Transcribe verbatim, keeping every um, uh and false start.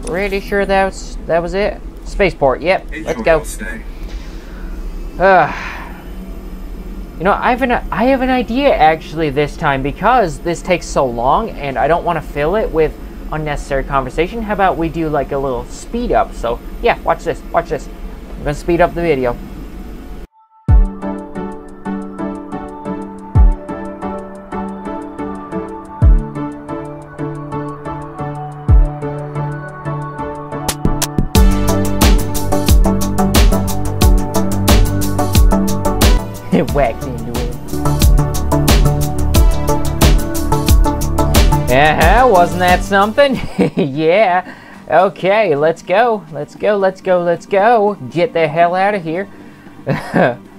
Pretty sure that was, that was it. Spaceport, yep. Enjoy Let's go. your stay. Uh, you know, I have, an, I have an idea actually this time, because this takes so long and I don't want to fill it with unnecessary conversation. How about we do like a little speed up? So yeah, watch this, watch this. I'm gonna speed up the video. It whacks into it. Uh-huh, wasn't that something? Yeah. Okay, let's go. Let's go, let's go, let's go. Get the hell out of here.